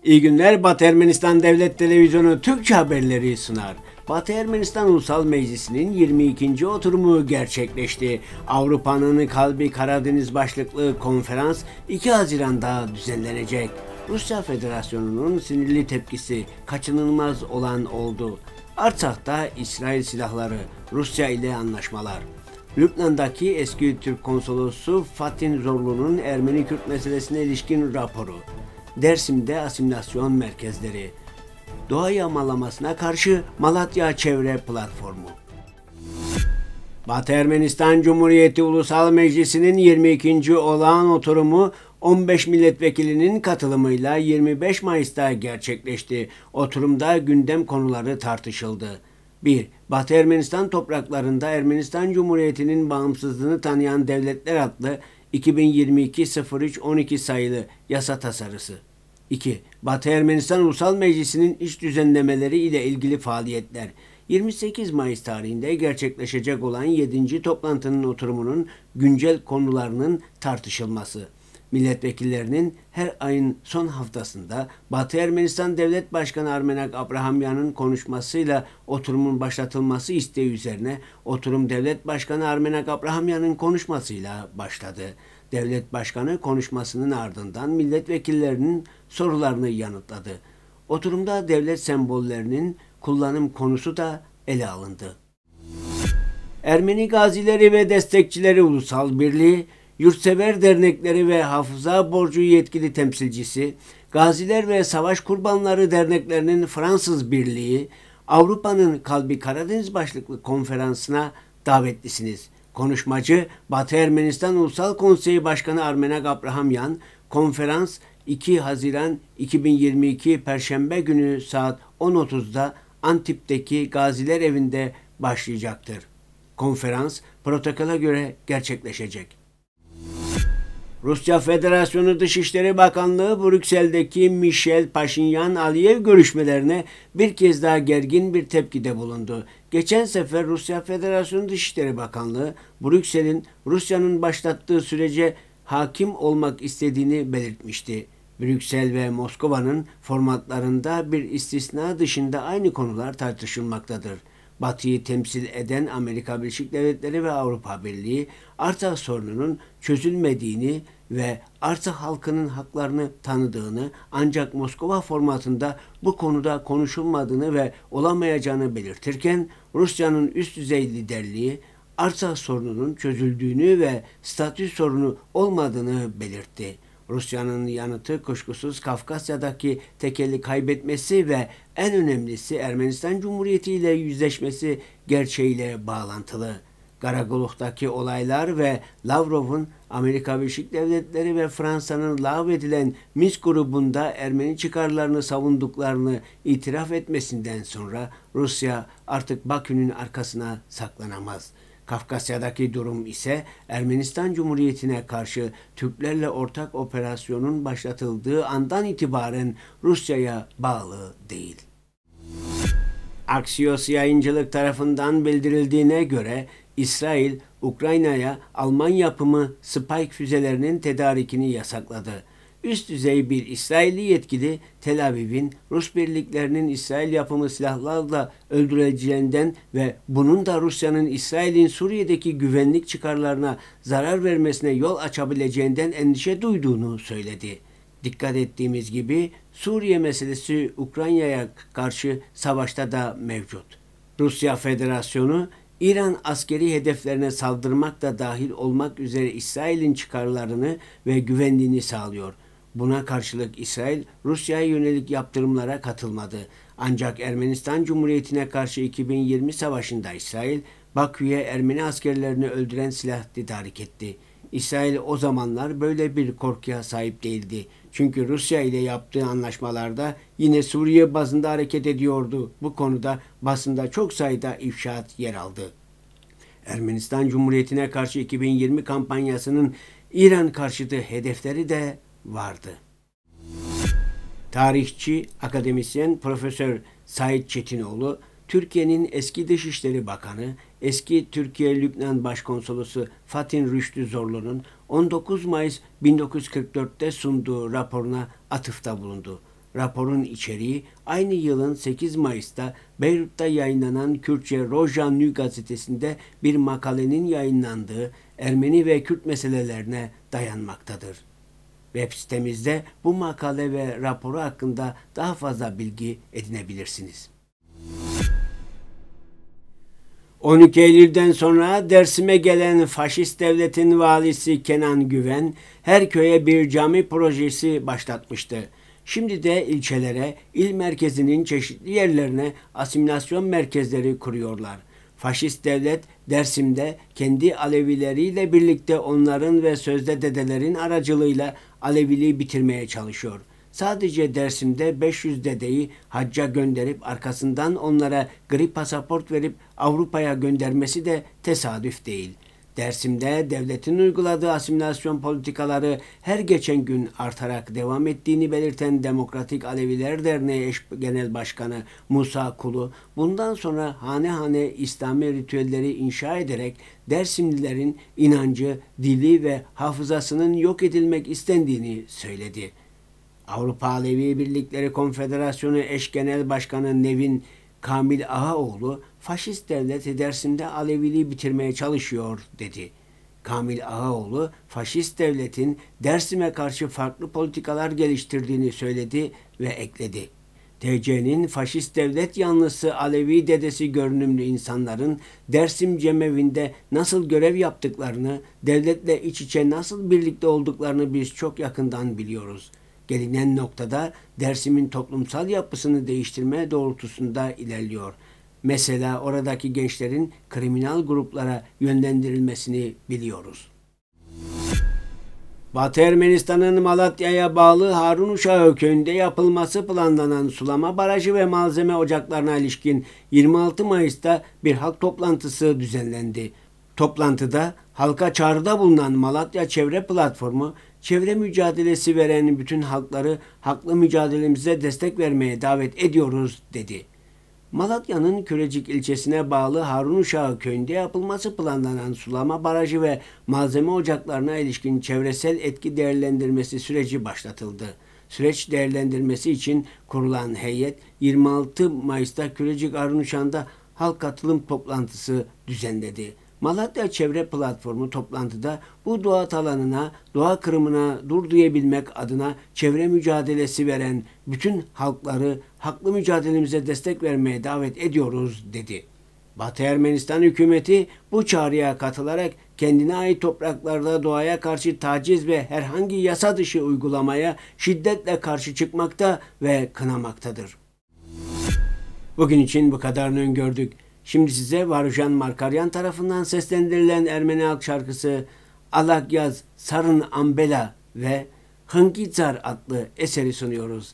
İyi günler. Batı Ermenistan Devlet Televizyonu Türkçe haberleri sunar. Batı Ermenistan Ulusal Meclisi'nin 22. oturumu gerçekleşti. Avrupa'nın kalbi Karadeniz başlıklı konferans 2 Haziran'da düzenlenecek. Rusya Federasyonu'nun sinirli tepkisi kaçınılmaz olan oldu. Artsak'ta İsrail silahları, Rusya ile anlaşmalar. Lübnan'daki eski Türk konsolosu Fatih Zorlu'nun Ermeni-Kürt meselesine ilişkin raporu. Dersim'de asimilasyon merkezleri. Doğa yağmalamasına karşı Malatya Çevre Platformu. Batı Ermenistan Cumhuriyeti Ulusal Meclisi'nin 22. olağan oturumu 15 milletvekilinin katılımıyla 25 Mayıs'ta gerçekleşti. Oturumda gündem konuları tartışıldı. 1. Batı Ermenistan topraklarında Ermenistan Cumhuriyeti'nin bağımsızlığını tanıyan devletler adlı 2022-03-12 sayılı yasa tasarısı. 2. Batı Ermenistan Ulusal Meclisi'nin iç düzenlemeleri ile ilgili faaliyetler. 28 Mayıs tarihinde gerçekleşecek olan 7. toplantının oturumunun güncel konularının tartışılması. Milletvekillerinin her ayın son haftasında Batı Ermenistan Devlet Başkanı Armenak Abrahamyan'ın konuşmasıyla oturumun başlatılması isteği üzerine oturum Devlet Başkanı Armenak Abrahamyan'ın konuşmasıyla başladı. Devlet Başkanı konuşmasının ardından milletvekillerinin sorularını yanıtladı. Oturumda devlet sembollerinin kullanım konusu da ele alındı. Ermeni Gazileri ve Destekçileri Ulusal Birliği, Yurtsever Dernekleri ve Hafıza Borcu Yetkili Temsilcisi, Gaziler ve Savaş Kurbanları Derneklerinin Fransız Birliği, Avrupa'nın Kalbi Karadeniz başlıklı konferansına davetlisiniz. Konuşmacı Batı Ermenistan Ulusal Konseyi Başkanı Armenak Abrahamyan, konferans 2 Haziran 2022 Perşembe günü saat 10.30'da Antip'teki Gaziler Evi'nde başlayacaktır. Konferans protokola göre gerçekleşecek. Rusya Federasyonu Dışişleri Bakanlığı Brüksel'deki Michel Paşinyan-Aliyev görüşmelerine bir kez daha gergin bir tepkide bulundu. Geçen sefer Rusya Federasyonu Dışişleri Bakanlığı Brüksel'in Rusya'nın başlattığı sürece hakim olmak istediğini belirtmişti. Brüksel ve Moskova'nın formatlarında bir istisna dışında aynı konular tartışılmaktadır. Batı'yı temsil eden Amerika Birleşik Devletleri ve Avrupa Birliği, Artsakh sorununun çözülmediğini ve Artsakh halkının haklarını tanıdığını, ancak Moskova formatında bu konuda konuşulmadığını ve olamayacağını belirtirken, Rusya'nın üst düzey liderliği, Artsakh sorununun çözüldüğünü ve statü sorunu olmadığını belirtti. Rusya'nın yanıtı kuşkusuz Kafkasya'daki tekelli kaybetmesi ve en önemlisi Ermenistan Cumhuriyeti ile yüzleşmesi gerçeğiyle bağlantılı. Karagoluk'taki olaylar ve Lavrov'un Amerika Birleşik Devletleri ve Fransa'nın lağvedilen Minsk grubunda Ermeni çıkarlarını savunduklarını itiraf etmesinden sonra Rusya artık Bakü'nün arkasına saklanamaz. Kafkasya'daki durum ise Ermenistan Cumhuriyeti'ne karşı Türklerle ortak operasyonun başlatıldığı andan itibaren Rusya'ya bağlı değil. Axios Yayıncılık tarafından bildirildiğine göre İsrail, Ukrayna'ya Alman yapımı Spike füzelerinin tedarikini yasakladı. Üst düzey bir İsrailli yetkili Tel Aviv'in Rus birliklerinin İsrail yapımı silahlarla öldürüleceğinden ve bunun da Rusya'nın İsrail'in Suriye'deki güvenlik çıkarlarına zarar vermesine yol açabileceğinden endişe duyduğunu söyledi. Dikkat ettiğimiz gibi Suriye meselesi Ukrayna'ya karşı savaşta da mevcut. Rusya Federasyonu İran askeri hedeflerine saldırmak da dahil olmak üzere İsrail'in çıkarlarını ve güvenliğini sağlıyor. Buna karşılık İsrail, Rusya'ya yönelik yaptırımlara katılmadı. Ancak Ermenistan Cumhuriyeti'ne karşı 2020 savaşında İsrail, Bakü'ye Ermeni askerlerini öldüren silah tedarik etti. İsrail o zamanlar böyle bir korkuya sahip değildi. Çünkü Rusya ile yaptığı anlaşmalarda yine Suriye bazında hareket ediyordu. Bu konuda basında çok sayıda ifşaat yer aldı. Ermenistan Cumhuriyeti'ne karşı 2020 kampanyasının İran karşıtı hedefleri de vardı. Tarihçi, akademisyen Profesör Said Çetinoğlu, Türkiye'nin eski Dışişleri Bakanı, eski Türkiye-Lübnan Başkonsolosu Fatih Rüştü Zorlu'nun 19 Mayıs 1944'te sunduğu raporuna atıfta bulundu. Raporun içeriği aynı yılın 8 Mayıs'ta Beyrut'ta yayınlanan Kürtçe Rojanlı gazetesinde bir makalenin yayınlandığı Ermeni ve Kürt meselelerine dayanmaktadır. Web sitemizde bu makale ve raporu hakkında daha fazla bilgi edinebilirsiniz. 12 Eylül'den sonra Dersim'e gelen faşist devletin valisi Kenan Güven her köye bir cami projesi başlatmıştı. Şimdi de ilçelere, il merkezinin çeşitli yerlerine asimilasyon merkezleri kuruyorlar. Faşist devlet Dersim'de kendi Alevileriyle birlikte onların ve sözde dedelerin aracılığıyla Aleviliği bitirmeye çalışıyor. Sadece Dersim'de 500 dedeyi hacca gönderip arkasından onlara gri pasaport verip Avrupa'ya göndermesi de tesadüf değil. Dersim'de devletin uyguladığı asimilasyon politikaları her geçen gün artarak devam ettiğini belirten Demokratik Aleviler Derneği eş genel başkanı Musa Kulu, bundan sonra hane hane İslami ritüelleri inşa ederek Dersimlilerin inancı, dili ve hafızasının yok edilmek istendiğini söyledi. Avrupa Alevi Birlikleri Konfederasyonu eş genel başkanı Nevin Kamil Ağaoğlu, faşist devlet Dersim'de Aleviliği bitirmeye çalışıyor dedi. Kamil Ağaoğlu, faşist devletin Dersim'e karşı farklı politikalar geliştirdiğini söyledi ve ekledi. TC'nin faşist devlet yanlısı Alevi dedesi görünümlü insanların Dersim Cemevi'nde nasıl görev yaptıklarını, devletle iç içe nasıl birlikte olduklarını biz çok yakından biliyoruz. Gelinen noktada Dersim'in toplumsal yapısını değiştirme doğrultusunda ilerliyor. Mesela oradaki gençlerin kriminal gruplara yönlendirilmesini biliyoruz. Batı Ermenistan'ın Malatya'ya bağlı Harun-Uşağı köyünde yapılması planlanan sulama barajı ve malzeme ocaklarına ilişkin 26 Mayıs'ta bir halk toplantısı düzenlendi. Toplantıda halka çağrıda bulunan Malatya Çevre Platformu, çevre mücadelesi veren bütün halkları haklı mücadelemize destek vermeye davet ediyoruz dedi. Malatya'nın Kürecik ilçesine bağlı Harun-Uşağı köyünde yapılması planlanan sulama barajı ve malzeme ocaklarına ilişkin çevresel etki değerlendirmesi süreci başlatıldı. Süreç değerlendirmesi için kurulan heyet 26 Mayıs'ta Kürecik Harun-Uşağı'nda halk katılım toplantısı düzenledi. Malatya Çevre Platformu toplantıda bu doğa alanına, doğa kırımına dur diyebilmek adına çevre mücadelesi veren bütün halkları haklı mücadelemize destek vermeye davet ediyoruz dedi. Batı Ermenistan hükümeti bu çağrıya katılarak kendine ait topraklarda doğaya karşı taciz ve herhangi yasa dışı uygulamaya şiddetle karşı çıkmakta ve kınamaktadır. Bugün için bu kadarını öngördük. Şimdi size Varujan Markaryan tarafından seslendirilen Ermeni halk şarkısı Alagyaz Sarın Ambela ve Hınkizar adlı eseri sunuyoruz.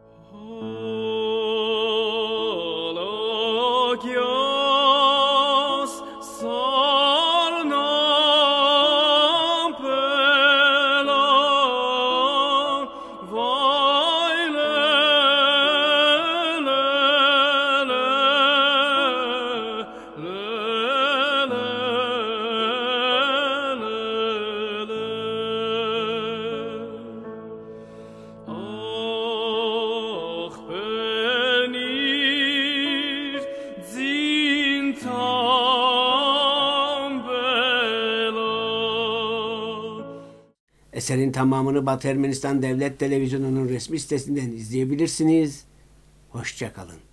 Eserin tamamını Batı Ermenistan Devlet Televizyonu'nun resmi sitesinden izleyebilirsiniz. Hoşça kalın.